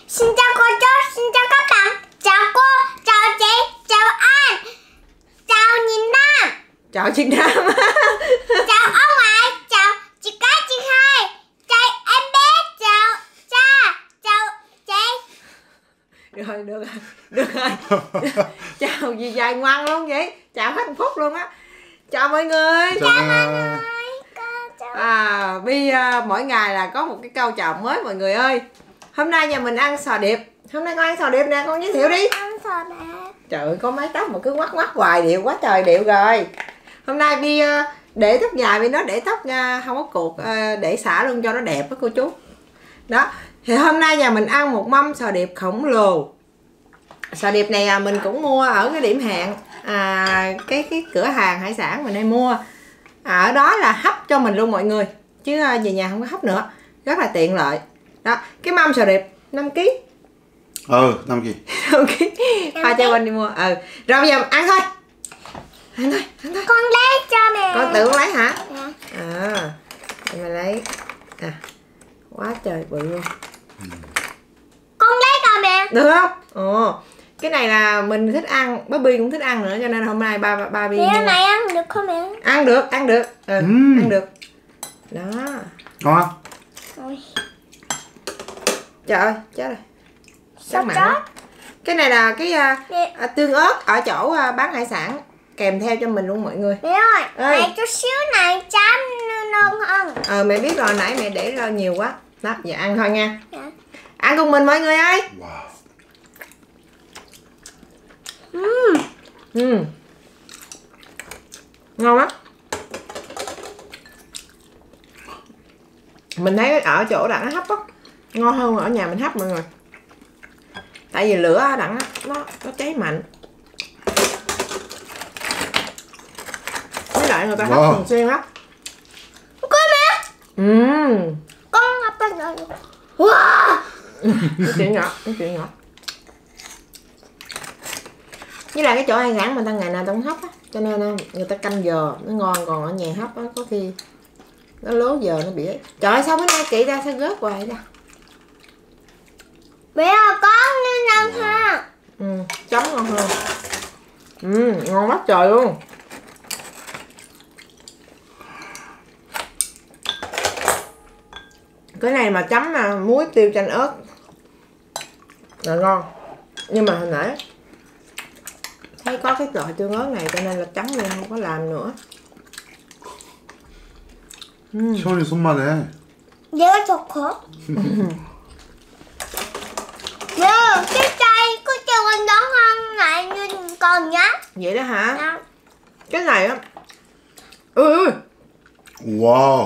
Xin chào cô chú, xin chào các bạn. Chào cô, chào chị, chào anh. Chào Nhìn Nam. Chào chị Nam. Chào ông ngoại, chào chị cái, chị hai. Chào em bé, chào cha, chào chị. Được rồi. Chào gì dài ngoan luôn vậy? Chào hạnh phúc luôn á. Chào mọi người. Chào mọi người. Bi mỗi ngày là có một cái câu chào mới mọi người ơi. Hôm nay nhà mình ăn sò điệp. Hôm nay con ăn sò điệp nè, con giới thiệu đi. Ăn sò điệp. Trời ơi, có mái tóc mà cứ ngoắt hoài điệu quá trời điệu rồi. Hôm nay Bi để tóc dài, Bi nó để tóc không có cột, để xả luôn cho nó đẹp đó cô chú. Đó, thì hôm nay nhà mình ăn một mâm sò điệp khổng lồ. Sò điệp này mình cũng mua ở cái điểm hẹn, cái cửa hàng hải sản mình hay mua. Ở đó là hấp cho mình luôn mọi người, chứ về nhà không có hấp nữa, rất là tiện lợi. Đó, cái mâm sò điệp 5 kg. 5 kg. 5 kg. Pha cho mình đi mua. Rồi bây giờ ăn thôi. Ăn thôi. Con lấy cho mẹ. Con tự lấy hả? Dạ. Mình lấy. Quá trời bự luôn. Con lấy cho mẹ. Được không? Cái này là mình thích ăn, Bobby cũng thích ăn nữa, cho nên hôm nay ba Bi Mẹ mua. này ăn được không mẹ? Ăn được. Ăn được. Đó. Ngon Ôi. Trời ơi, chết rồi. Sao Mặn. chết? Cái này là cái tương ớt ở chỗ bán hải sản kèm theo cho mình luôn mọi người. Mẹ ơi, này chút xíu này chám ngon hơn. Mẹ biết rồi, nãy mẹ để ra nhiều quá. Đó, giờ ăn thôi nha. Dạ. Ăn cùng mình mọi người ơi. Wow. Ngon lắm. Mình thấy ở chỗ đặng nó hấp á ngon hơn ở nhà mình hấp mọi người. Tại vì lửa ở đặng nó cháy mạnh. Với lại người ta hấp thường xuyên lắm. Cô mẹ. Con hấp lên rồi. Wow. Cái chuyện nhỏ. Với lại cái chỗ ăn sản mình ta ngày nào ta cũng hấp á, cho nên người ta canh giờ nó ngon, còn ở nhà hấp á có khi nó lố giờ nó bị ấy. Trời ơi, sao bữa nay chị ra sao rớt hoài ra. Mẹ ơi, con nên ăn ha. Chấm ngon hơn. Ngon quá trời luôn. Cái này mà chấm muối tiêu chanh ớt là ngon. Nhưng mà hồi nãy thấy có cái loại tương ớt này cho nên là chấm luôn, không có làm nữa. 시원이 손만해. 내가 좋고. Mẹ ơi, cái chai con đó hơn lại như con nhá. Vậy đó hả? Dạ. Cái này á. Wow.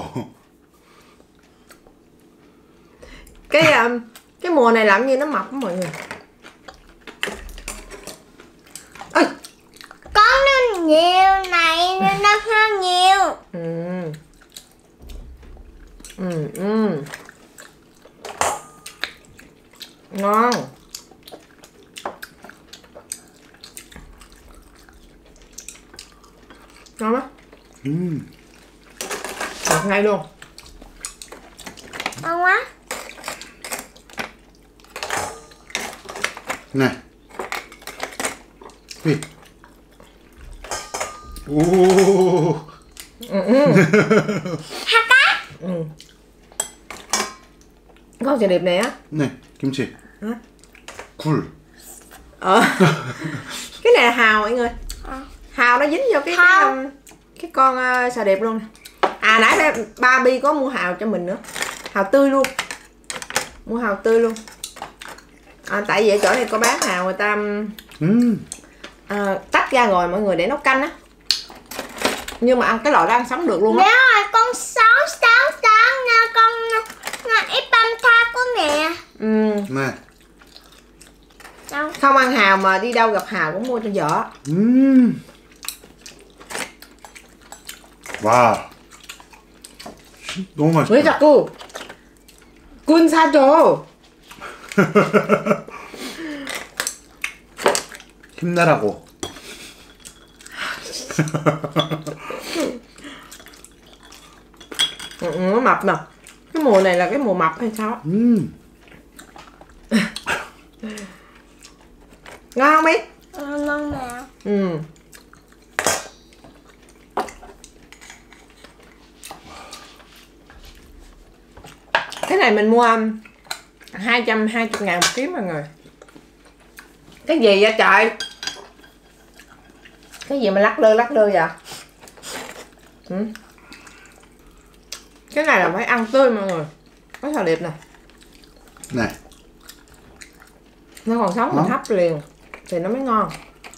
Cái mùa này làm như nó mập đó mọi người. Con nên nhiều này nên nó hơn nhiều. Ngon. Ngon lắm. Ngọt ngay luôn. Ngon quá. Này. Ui. Ô. Hạt cá. Con sò điệp này á. 네, 김치. 굴. Cái này là hào mọi người. Hào nó dính vô cái con sò điệp luôn. Nãy ba Bi có mua hào cho mình nữa. Hào tươi luôn. Mua hào tươi luôn. Tại vì ở chỗ này có bán hào người ta tách ra rồi mọi người để nấu canh á. Nhưng mà ăn cái loại đó ăn sống được luôn á. Mẹ ơi, con sáng nha, con ít băm tha của mẹ. 네. Đâu? Không ăn hào mà đi đâu gặp hào cũng mua cho vợ. 와. 너무 맛있다. 왜 자꾸 군 사줘. 힘내라고. Nó mập nè. Cái mùa này là cái mùa mập hay sao? Ngon không biết? Ngon mẹ. Ừ. Cái này mình mua 220.000 một ký mọi người. Cái gì vậy trời? Cái gì mà lắc lư vậy? Ừ. Cái này là phải ăn tươi mọi người. Có xào điệp nè. Này. Nó còn sống mình hấp liền thì nó mới ngon.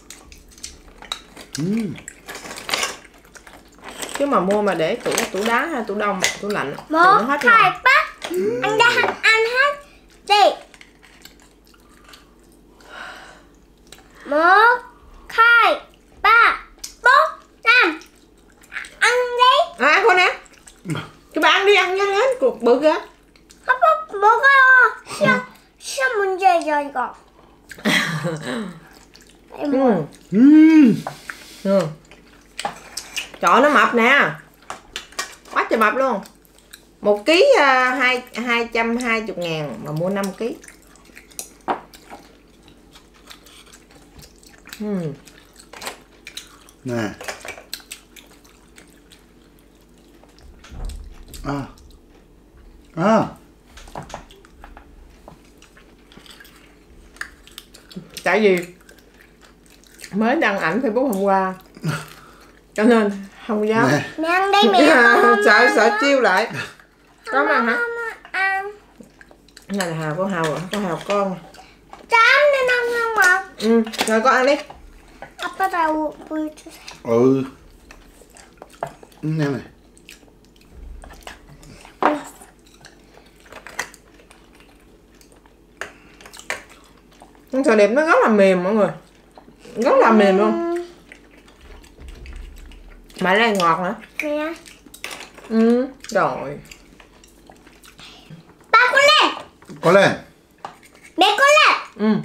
Chứ mà mua mà để tủ đá hay tủ đông, tủ lạnh thì nó Một, hết hai, ngon. ba. Anh đã ăn hết. Đi. 1, 2, 3, 4, 5. Ăn đi. Ăn con nè. Cái bà ăn đi, ăn nhanh lên, cục bự kìa. 아빠 먹어요. 시험 문제죠 이거. Trời ơi, nó mập nè. Quá trời mập luôn. 1 ký 220.000 mà mua 5 ký. Nè. Tại vì mới đăng ảnh Facebook hôm qua cho nên không dám. Mẹ ăn đi mẹ. Sợ chiêu lại. Có ăn hả? ăn. Cái này là hào của hào rồi, có hào con. Chám nên ăn không ạ? Rồi con ăn đi. 아빠 나 물 주세요. Ừ. Em này. Con sò điệp nó rất là mềm mọi người. Rất là mềm luôn. Mà lại ngọt nữa. Mẹ. Rồi. Ba con lên. Có lên. Mẹ con lên.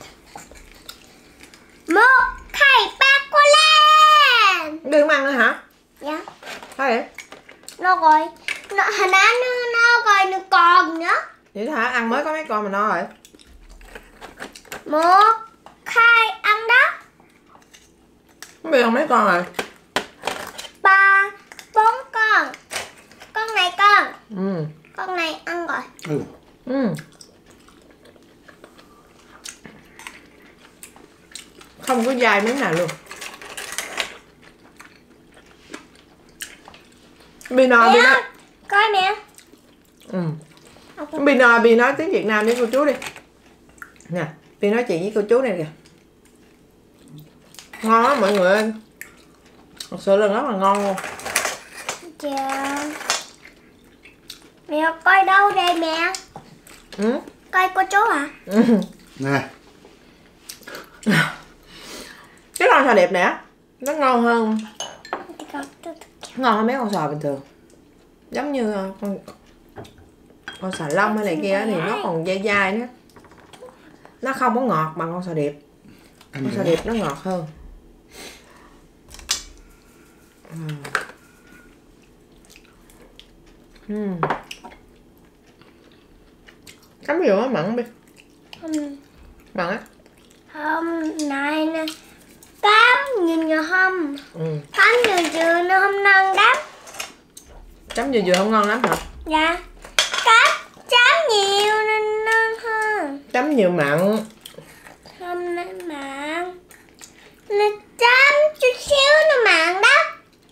1, 2, 3 con lên. Đừng ăn nữa hả? Dạ. Thôi vậy. Nó rồi. Hồi nãy nó rồi nó còn nữa. Vậy đó hả? Ăn mới có mấy con mà no rồi. 1, 2 ăn đó. Không biết ăn mấy con rồi. 3, 4 con. Con này con. Ừ. Con này ăn rồi. Ừ. Không có dai miếng nào luôn. Bino. Coi nè. Bi nói tiếng Việt Nam với cô chú đi. Nè, Bi nói chuyện với cô chú này kìa. Ngon lắm mọi người ơi. Thật sự là rất là ngon luôn. Dạ. Mẹ coi đâu đây mẹ? Coi cô chú hả? Nè. Cái con sò đẹp này á, nó ngon hơn mấy con sò bình thường. Giống như con xà lông hay này kia thì nó còn dai dai nữa. Nó không có ngọt bằng con sò điệp. Con sò điệp nó ngọt hơn. Cắm vô á, mặn đi. Mặn á. Hôm nay nè. Cám nhìn nhỏ không? Cám vừa nó không ngon lắm. Chấm vừa không ngon lắm hả? Dạ. Cám chấm nhiều nên ngon hơn. Chấm nhiều mặn. Hôm nay mặn. Nó chấm chút xíu nó mặn đó.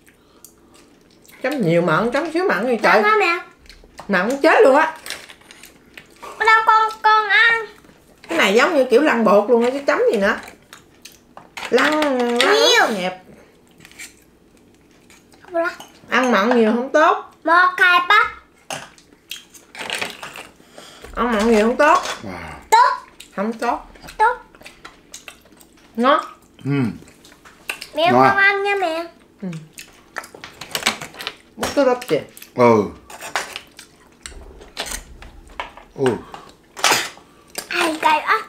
Chấm nhiều mặn, chấm xíu mặn gì trời. Hả mẹ? Mặn chết luôn á. Đâu con ăn. Cái này giống như kiểu lăn bột luôn á chứ chấm gì nữa. Lăn nhẹp. Ăn mặn nhiều không tốt. 1, 2, 3. Ăn mặn nhiều không tốt. Tốt. Không tốt. Tốt. Ngon. Mẹ Ngon. con ăn nha mẹ. Bút cái rốt kìa. Ai cay á.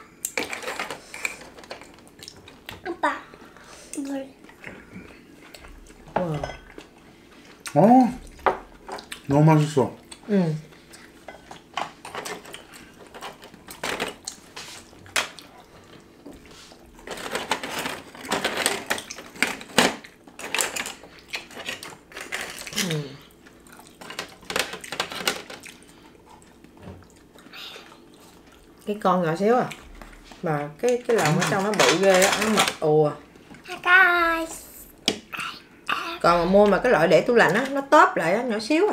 아빠. 물. 너무 맛있어. Cái con nhỏ xíu à. Mà cái lòng ở trong nó bự ghê á, nó mập ùa. Guys. Còn mà mua mà cái loại để tủ lạnh á, nó tóp lại á, nhỏ xíu à.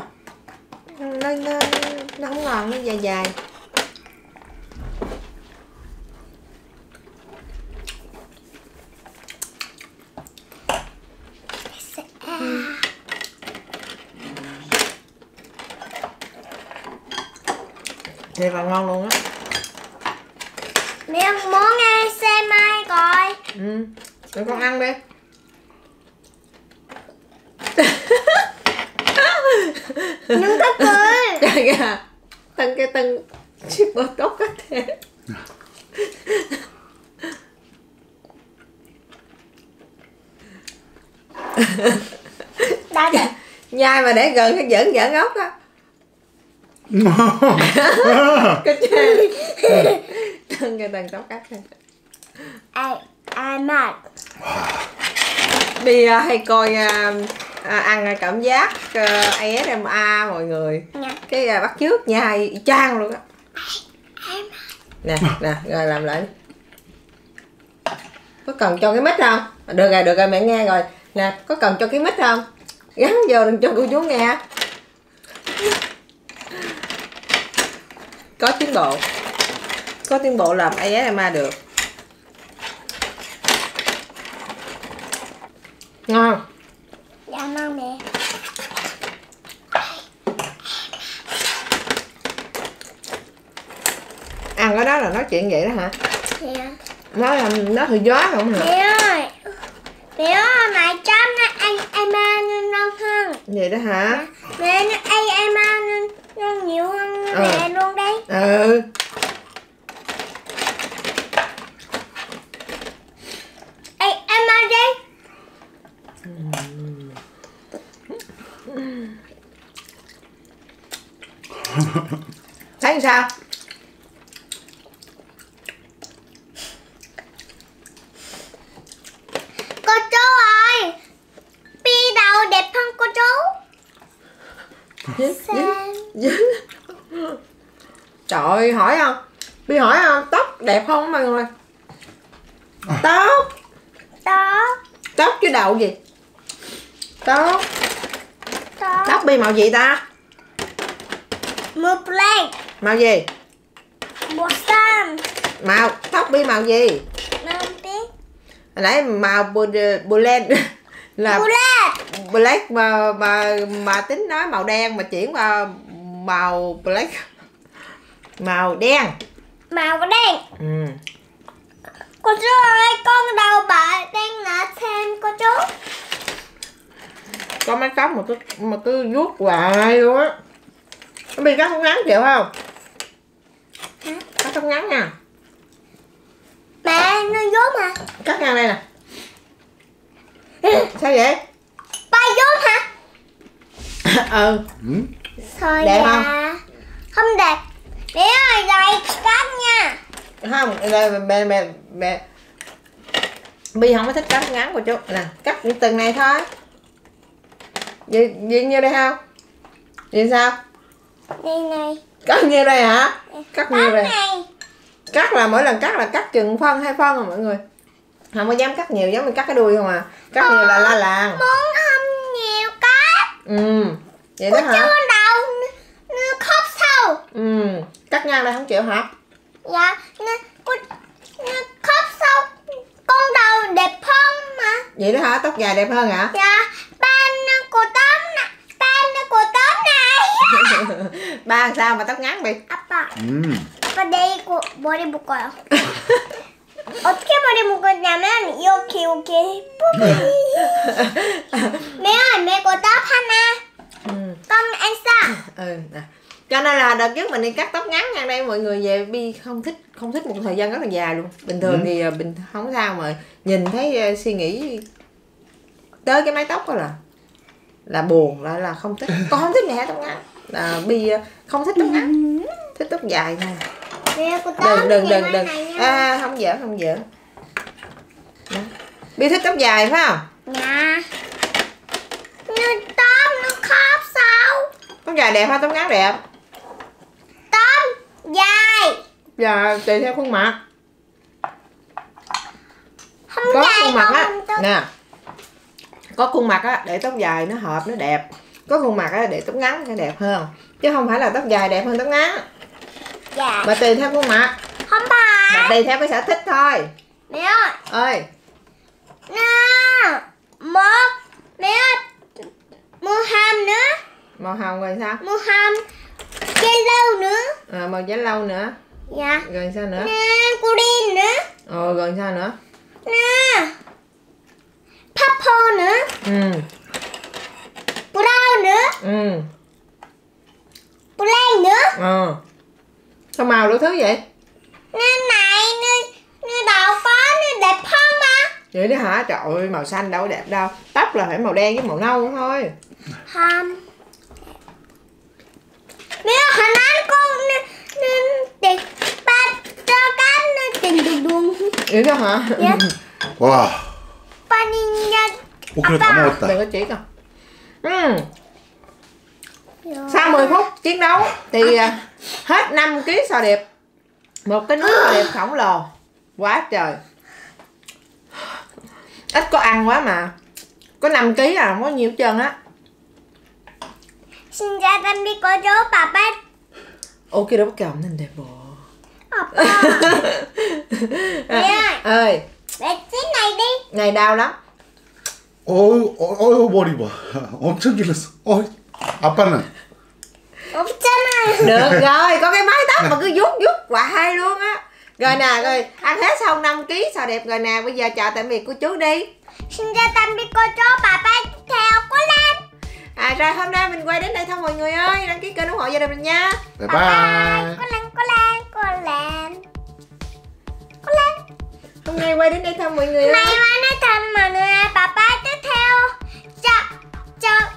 Nó không ngon, nó dài dài. Thì vào ngon luôn á. Mẹ muốn nghe xe mai coi. Để con ăn đi. Nhưng có cười. Trời kìa. Tân shipper tốt quá thế. Đã được. Nhai mà để gần cái giỡn ốc á. Cái chơi. Tân tóc cắt thôi. Ai mệt. Đi hay coi ăn cảm giác ASMR mọi người. Cái bắt chước nhai y chang luôn á. Nè rồi làm lại. Có cần cho cái mic không? Được rồi mẹ nghe rồi. Nè, có cần cho cái mic không? Gắn vô đừng cho cô chú nghe. Có tiến bộ làm ASMR được. Ngon. Dạ ngon mẹ. Ăn cái đó là nói chuyện vậy đó hả? Dạ. Nó thì gió không hả? Mẹ ơi mày chăm nó em nên ngon hơn. Vậy đó hả? Mẹ nó em nên ngon nhiều hơn mẹ luôn đấy. Ừ. Em ăn đi. Thấy sao? Cô chú ơi. Pi đầu đẹp hơn cô chú. Trời ơi, hỏi không? Bi hỏi không? Tóc đẹp không mọi người? Tóc chứ đầu gì? Tóc Bi màu gì ta? Màu black. Màu gì? Màu xanh. Màu tóc Bi màu gì? Màu biết. Hồi nãy màu blend là black mà tính nói màu đen mà chuyển qua màu black. Màu đen. Màu đen. Cô chú ơi, con đầu bà đang nở thêm cô chú. Có mái tóc mà cứ vuốt hoài luôn á. Bi cắt tóc ngắn chịu không? Cắt tóc ngắn nha. Mẹ nó vuốt mà. Cắt ngang đây nè. Sao vậy? Ba vuốt hả? Ừ. Thôi đẹp dạ. không? Không đẹp. Mẹ ơi, rồi cắt nha. Không, mẹ Bi không có thích cắt ngắn của chú. Nè, cắt những từng này thôi. Gì như đây không? Gì sao? Đây này. Cắt như đây hả? Cắt như đây. Này. Cắt là mỗi lần cắt là cắt chừng phân 2 phân rồi mọi người. Không có dám cắt nhiều, giống mình cắt cái đuôi không à. Cắt nhiều là la làng. Muốn không nhiều cắt. Vậy đó hả? Chú đầu nó khóc sâu. Cắt ngang đây không chịu hả? Dạ, nó khóc sâu. Con đầu đẹp hơn mà. Vậy đó hả? Tóc dài đẹp hơn hả? Dạ, ba nó cô tóm nè. Ba sao mà tóc ngắn Bi? 아빠. 아빠 내일 머리 묶어요. 어떻게 머리 묶었냐면 이렇게 뿌리. mẹ có tóc Hana. Con anh sao? Nè. Cho nên là đợt trước mình đi cắt tóc ngắn ngang đây mọi người về Bi không thích một thời gian rất là dài luôn. Bình thường thì không sao mà nhìn thấy suy nghĩ tới cái mái tóc đó là buồn, là không thích. Con không thích mẹ tóc ngắn. Bi không thích tóc ngắn, thích tóc dài thôi. Mẹ có tóc đừng không giỡn. Đó. Bi thích tóc dài phải không? Dạ. Tóc nó khóc sao? Tóc dài đẹp hay tóc ngắn đẹp? Tóc dài. Giờ tùy theo khuôn mặt. Không Có dài khuôn mặt con á không tốt. nè, có khuôn mặt á để tóc dài nó hợp, nó đẹp. Có khuôn mặt á để tóc ngắn sẽ đẹp hơn, chứ không phải là tóc dài đẹp hơn tóc ngắn. Dạ. Mà tùy theo khuôn mặt, Không phải. mà tùy theo cái sở thích thôi. Mẹ ơi. Ơi, Nè. Mẹ ơi. Mua hàm nữa. màu hồng rồi sao? Mua hàm. Chơi lâu nữa. Màu giá lâu nữa. Dạ. Rồi sao nữa? Nè. Pudding nữa. Rồi sao nữa? Nè. Purple nữa. Ừ. Brown nữa. Ừ. Black nữa. Sao màu đủ thứ vậy? Nên này. Nên đâu có. Nên đẹp không mà. Vậy đó hả? Trời ơi, màu xanh đâu có đẹp đâu. Tóc là phải màu đen với màu nâu thôi. Không. Mẹ hồi nãy con nên để ba cho cái nên tình đùng đùng. Vậy đó hả? Dạ. 와, Ba đi nha. 오크를 다 Đừng 먹었다. có chỉ con. Sau 10 phút chiến đấu thì hết 5 kg sò điệp. Một cái núi sò điệp khổng lồ. Quá trời. Ít có ăn quá mà. Có 5 kg à, không có nhiều hết trơn á. Xin chào tạm biệt cô chú bà ba. Ok đó bắt cầm nên đẹp bộ. Mẹ ơi, Mẹ chiếc này đi. ngày đau lắm. 어휴, 머리 봐. 엄청 길렀어. 아빠는? 없잖아. Được rồi, có cái mái tóc mà cứ vuốt hoài luôn á. Rồi nè, rồi ăn hết xong 5 kg sò đẹp rồi nè. Bây giờ chào tạm biệt cô chú đi. Xin chào tạm biệt cô chú bà ba theo cô Lan. Rồi hôm nay mình quay đến đây thôi mọi người ơi. Đăng ký kênh ủng hộ gia đình mình nha. Bye bye. Cô Lan, cô Lan, cô Lan. Cô Lan. Hôm nay quay đến đây thôi mọi người ơi. May mắn nói thầm mọi người bà ba tiếp theo. Cho